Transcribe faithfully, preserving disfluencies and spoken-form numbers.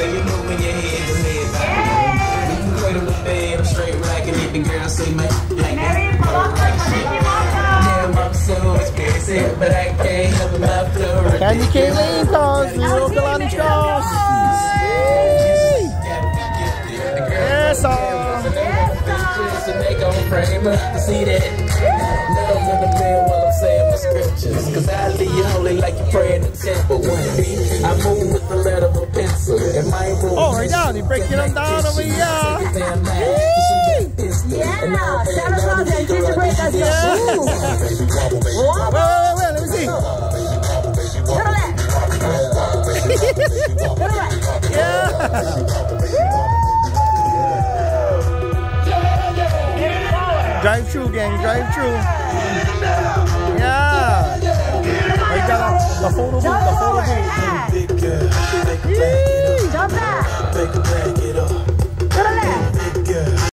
way you moving your head to head. You can cradle the bed, I'm straight racking it. The girl say, man, like that. Yeah, I'm so expensive, but I can't help my flow. Candy cane Litos, Lili'uokalani Cross. Yes, sir. See that? Let them in the bed while I'm saying my scriptures. Cause I leave you holy like you pray in the temple. I move with the letter of a pencil. Oh, right now, they breaking them down over here. Yeah, Santa Claus anticipate us. Yeah. Wait, wait, wait, let me see. Turn left. Turn right. Yeah. Drive through, gang, drive through. Yeah. I got the photo booth, the photo booth. Jump back.